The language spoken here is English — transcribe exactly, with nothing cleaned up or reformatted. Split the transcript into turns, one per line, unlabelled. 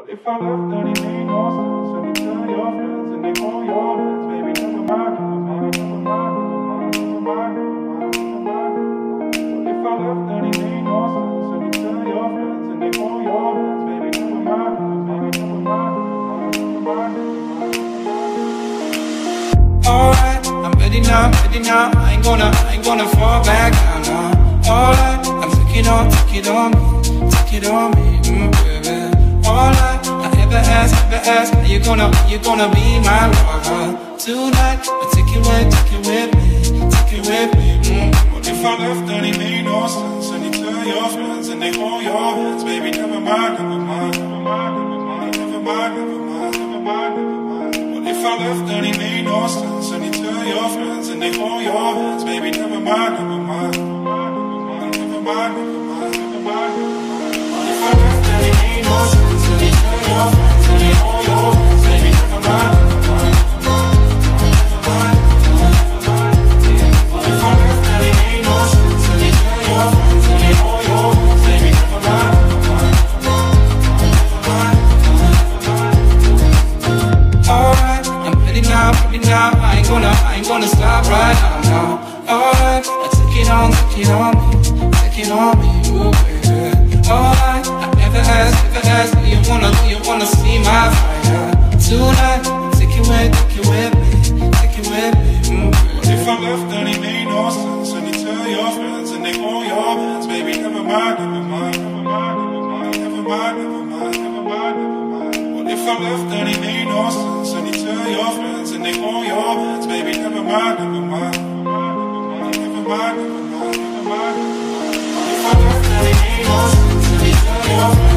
But if I left, then it made no sense. And you tell your friends and they hold your hands. Baby, never mind, never mind, never mind, never mind, never mind, never mind, never mind. But if I left, then it made no sense. And you tell your friends and they hold your hands. Baby, never mind, never mind, never mind, never mind, never mind.
Alright, I'm ready now, ready now. I ain't gonna, I ain't gonna fall back down now. Alright, I'm taking on, take it on me, take it on me, mm, baby. Alright, I ever ask, ever ask, are you gonna, are you gonna be my lover tonight? But take it with, take it with me, take it with me, mm.
But if I left, then it made no sense. And you tell your friends and they hold your hands. Baby, never mind, never mind, never mind, never mind, never mind, never mind, never mind, never mind. But if I left, then it made no sense. And you tell your friends and they hold your hands. Baby, never mind, never mind, never mind, never mind, never mind, never mind, never mind. But if I left, then it made no sense. And you tell your friends and they hold your hands. Baby, never mind, never mind, never mind, never mind, never mind. But if I left, then it made no sense. And you tell your friends and they hold your hands. Baby, never mind, never mind, never mind, never mind.
Alright, I'm ready now, ready now. I ain't gonna, I ain't gonna stop right now, now. Alright, I take it on, take it on me, take it on me, ooh baby. Alright, I never asked, never asked, do you wanna, do you wanna see my fire tonight? Take it with, take it with me, take it with me, mm,
But if I left, then it made no sense. And you tell your friends and they hold your hands. Baby, never mind, never mind, never mind, never mind, never mind, never mind, never mind, never mind. But if I left, then it made no sense. And you tell your friends and they hold your hands. Baby, never mind, never mind, never mind, never mind, never mind, never mind, never mind. But if I left, then it made no sense. And you tell your friends